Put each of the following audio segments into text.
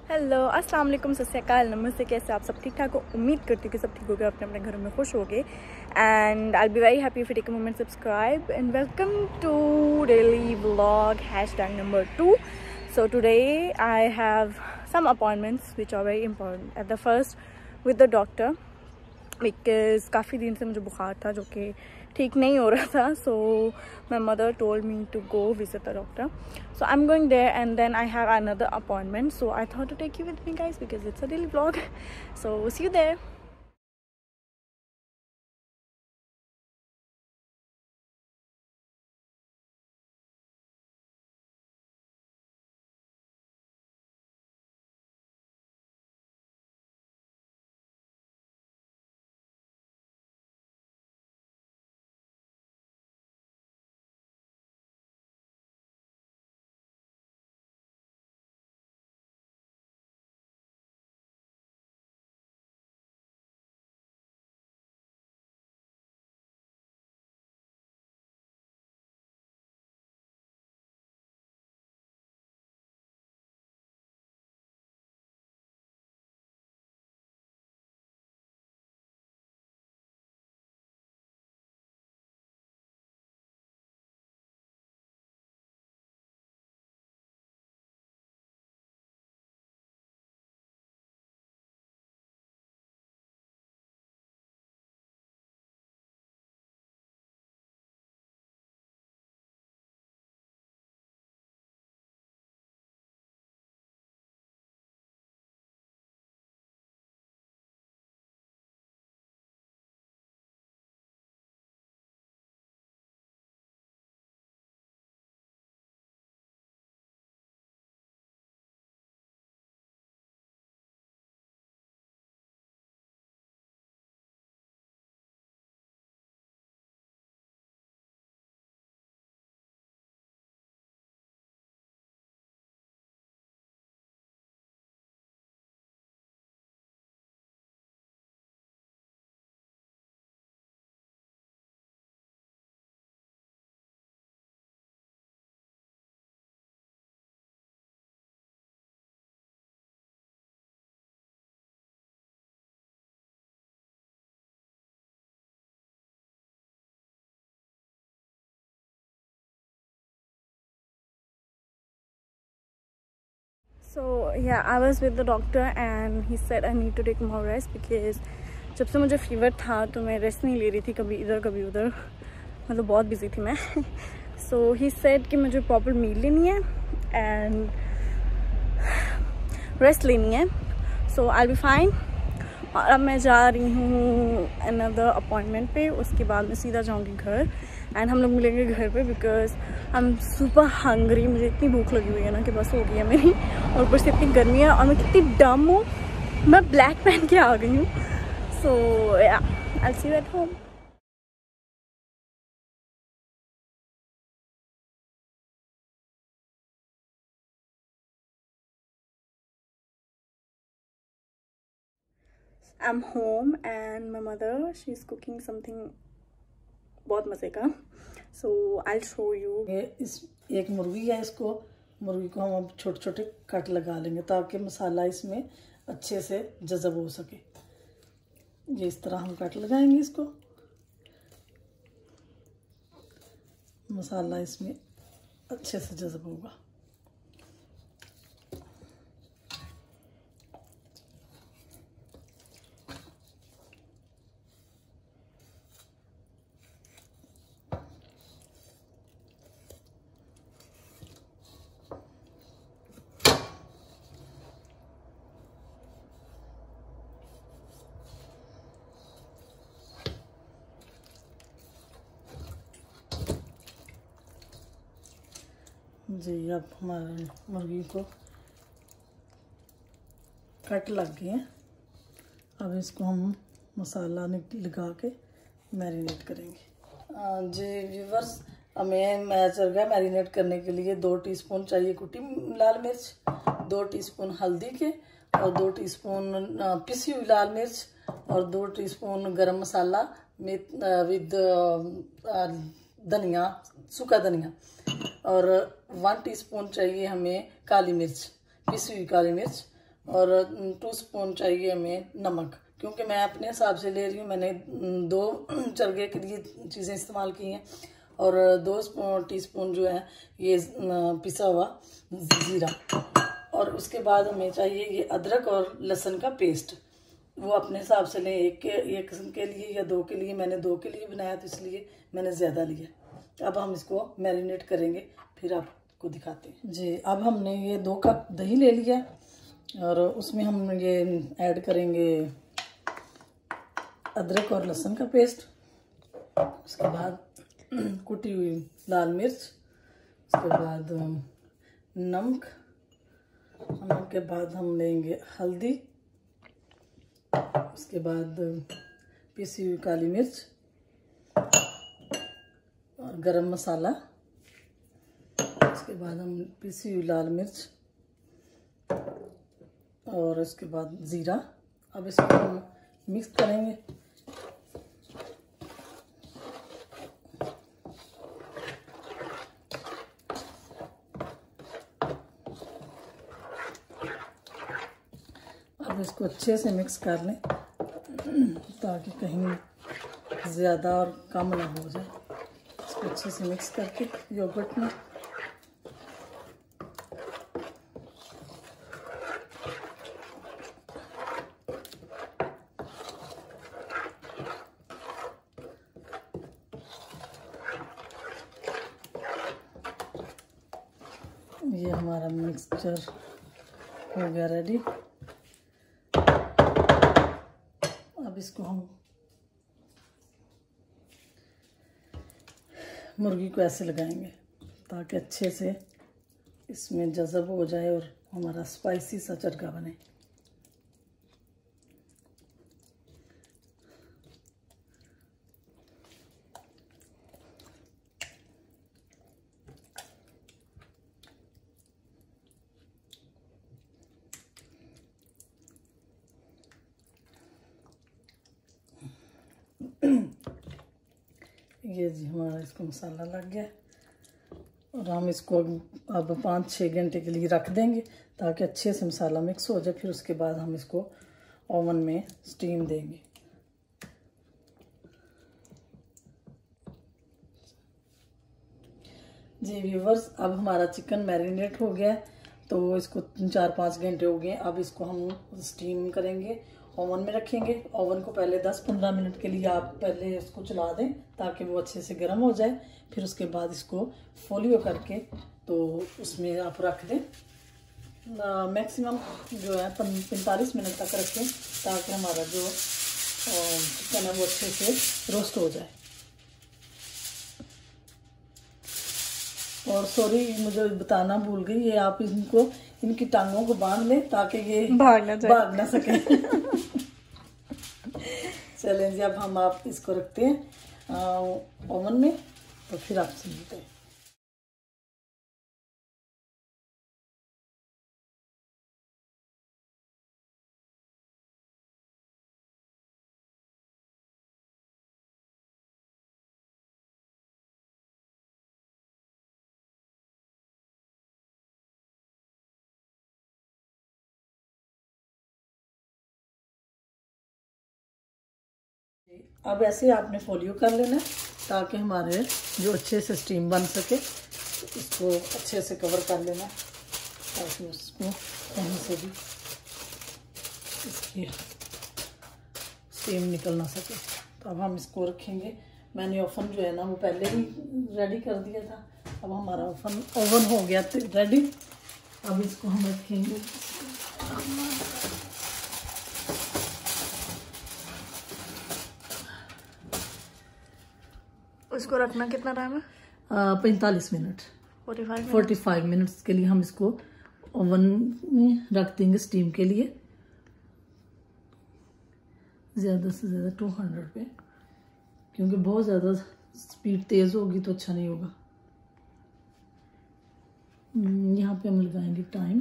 Hello अस्सलाम वालेकुम, सत श्री अकाल, नमस्ते। कैसे आप सब? ठीक ठाक हो? उम्मीद करती हूँ कि सब ठीक हो गए, अपने अपने घरों में खुश हो गए। And I be very happy if you take a moment subscribe and welcome to daily vlog #2. So today I have some appointments which are very important. At the first with the doctor because काफ़ी दिन से मुझे बुखार था जो कि ठीक नहीं हो रहा था. So my mother told me to go visit the doctor. So I'm going there and then I have another appointment. So I thought to take you with me guys because it's a daily vlog. So see you there. So yeah, I was with the doctor and he said I need to take more rest because जब से मुझे fever था तो मैं rest नहीं ले रही थी, कभी इधर कभी उधर, मतलब बहुत बिजी थी मैं. So he said कि मुझे प्रॉपर मील लेनी है एंड रेस्ट लेनी है. So I'll be fine. और अब मैं जा रही हूँ अनदर अपॉइंटमेंट पे, उसके बाद मैं सीधा जाऊँगी घर एंड हम लोग मिलेंगे घर पे because I am super hungry. मुझे इतनी भूख लगी हुई है ना कि बस हो गई है मेरी, और ऊपर से इतनी गर्मी है और मैं कितनी डम हूँ, मैं ब्लैक पहन के आ गई हूँ. So yeah I see you at home. I'm home and my mother, she's cooking something बहुत मज़े का. So I'll show you. इस एक मुर्गी है, इसको मुर्गी को हम अब छोटे छोटे कट लगा लेंगे ताकि मसाला इसमें अच्छे से जज़ब हो सके. ये इस तरह हम कट लगाएंगे, इसको मसाला इसमें अच्छे से जज़ब होगा. जी अब हमारे मुर्गी को कट लग गए हैं. अब इसको हम मसाला लगा के मैरिनेट करेंगे. जी व्यूवर्स, हमें चल गया मैरिनेट करने के लिए 2 टीस्पून चाहिए कुटी लाल मिर्च, 2 टीस्पून हल्दी के, और 2 टीस्पून पिसी हुई लाल मिर्च, और 2 टीस्पून गरम मसाला विद धनिया, सूखा धनिया, और 1 टीस्पून चाहिए हमें काली मिर्च, पिसी हुई काली मिर्च, और 2 स्पून चाहिए हमें नमक, क्योंकि मैं अपने हिसाब से ले रही हूँ। मैंने 2 चरगे के लिए चीज़ें इस्तेमाल की हैं, और 2 टीस्पून जो है ये पिसा हुआ ज़ीरा। और उसके बाद हमें चाहिए ये अदरक और लहसुन का पेस्ट, वो अपने हिसाब से लें। एक के लिए या 2 के लिए, मैंने 2 के लिए बनाया तो इसलिए मैंने ज़्यादा लिया। अब हम इसको मैरिनेट करेंगे, फिर आपको दिखाते हैं जी। अब हमने ये 2 कप दही ले लिया, और उसमें हम ये ऐड करेंगे अदरक और लहसुन का पेस्ट। उसके बाद कुटी हुई लाल मिर्च, उसके बाद नमक के बाद हम लेंगे हल्दी, उसके बाद पिसी हुई काली मिर्च और गरम मसाला, उसके बाद हम पिसी हुई लाल मिर्च, और उसके बाद ज़ीरा। अब इसको हम मिक्स करेंगे। अब इसको अच्छे से मिक्स कर लें, ताकि कहीं ज़्यादा और कम ना हो जाए। इसको अच्छे से मिक्स करके योगर्ट में ये हमारा मिक्सचर हो गया रेडी। अब इसको हम मुर्गी को ऐसे लगाएंगे ताकि अच्छे से इसमें जज़ब हो जाए और हमारा स्पाइसी सा चरगा बने। ये जी हमारा इसको मसाला लग गया, और हम इसको अब 5-6 घंटे के लिए रख देंगे ताकि अच्छे से मसाला मिक्स हो जाए। फिर उसके बाद हम इसको ओवन में स्टीम देंगे। जी व्यूवर्स, अब हमारा चिकन मैरिनेट हो गया है, तो इसको 4-5 घंटे हो गए। अब इसको हम स्टीम करेंगे, ओवन में रखेंगे। ओवन को पहले 10-15 मिनट के लिए आप पहले इसको चला दें ताकि वो अच्छे से गर्म हो जाए। फिर उसके बाद इसको फोलियो करके तो उसमें आप रख दें। मैक्सिमम जो है 45 मिनट तक रखें, ताकि हमारा जो चिकन है वो अच्छे से रोस्ट हो जाए। और सॉरी, मुझे बताना भूल गई, ये आप इनकी टांगों को बांध लें ताकि ये भाग ना सके। चलें जी, अब हम आप इसको रखते हैं ओवन में, तो फिर आपसे मिलते हैं। अब ऐसे आपने फोलियो कर लेना ताकि हमारे जो अच्छे से स्टीम बन सके। इसको अच्छे से कवर कर लेना ताकि उसको कहीं से भी इसकी स्टीम निकल ना सके। तो अब हम इसको रखेंगे। मैंने ओवन जो है ना वो पहले ही रेडी कर दिया था। अब हमारा ओवन हो गया रेडी। अब इसको हम रखेंगे। इसको रखना कितना टाइम है? 45 मिनट 45 मिनट्स के लिए हम इसको ओवन में रख देंगे स्टीम के लिए। ज़्यादा से ज़्यादा 200 पे, क्योंकि बहुत ज़्यादा स्पीड तेज़ होगी तो अच्छा नहीं होगा। यहाँ पे हम लगाएंगे टाइम।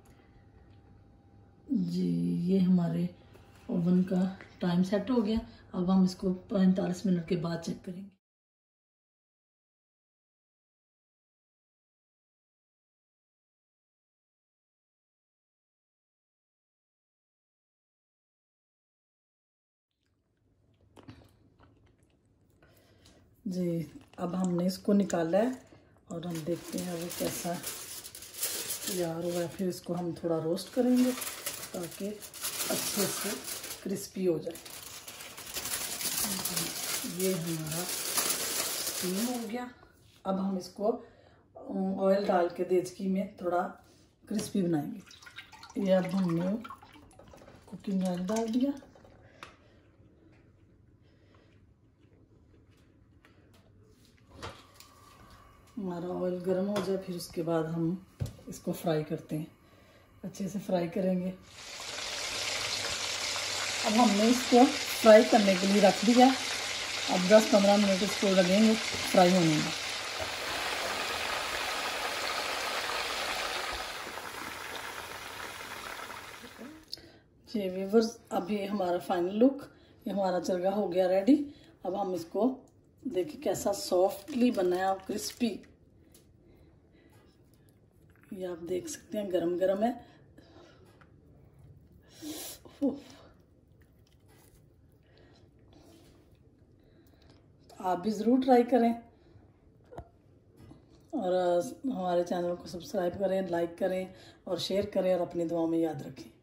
जी, ये हमारे ओवन का टाइम सेट हो गया। अब हम इसको 45 मिनट के बाद चेक करेंगे। जी अब हमने इसको निकाला है और हम देखते हैं वो कैसा तैयार हुआ है। फिर इसको हम थोड़ा रोस्ट करेंगे ताकि अच्छे से क्रिस्पी हो जाए। ये हमारा स्टीम हो गया। अब हम इसको ऑयल डाल के देचकी में थोड़ा क्रिस्पी बनाएंगे। ये अब हमने कुकिंग ऑयल डाल दिया। हमारा ऑयल गर्म हो जाए फिर उसके बाद हम इसको फ्राई करते हैं। अच्छे से फ्राई करेंगे। अब हमने इसको फ्राई करने के लिए रख दिया। अब 10-15 मिनट इसको लगेंगे फ्राई होने में। जी व्यूअर्स, अभी हमारा फाइनल लुक, ये हमारा चरगा हो गया रेडी। अब हम इसको देखिए कैसा सॉफ्टली बना है और क्रिस्पी। ये आप देख सकते हैं गरम गरम है। आप भी ज़रूर ट्राई करें और हमारे चैनल को सब्सक्राइब करें, लाइक करें और शेयर करें और अपनी दुआओं में याद रखें।